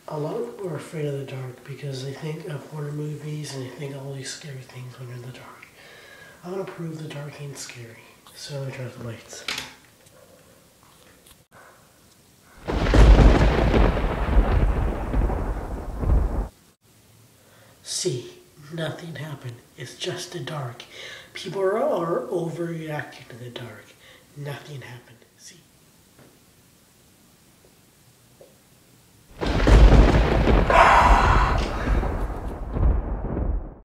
A lot of people are afraid of the dark because they think of horror movies and they think all these scary things when you're in the dark. I want to prove the dark ain't scary. So let me turn off the lights. See, nothing happened. It's just the dark. People are overreacting to the dark. Nothing happened. See.